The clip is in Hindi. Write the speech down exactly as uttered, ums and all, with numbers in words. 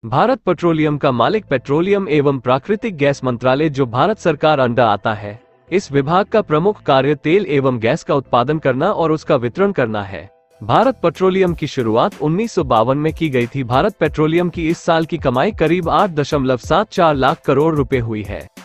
भारत पेट्रोलियम का मालिक पेट्रोलियम एवं प्राकृतिक गैस मंत्रालय, जो भारत सरकार अंडर आता है। इस विभाग का प्रमुख कार्य तेल एवं गैस का उत्पादन करना और उसका वितरण करना है। भारत पेट्रोलियम की शुरुआत उन्नीस सौ बावन में की गई थी। भारत पेट्रोलियम की इस साल की कमाई करीब आठ दशमलव सात चार लाख करोड़ रुपए हुई है।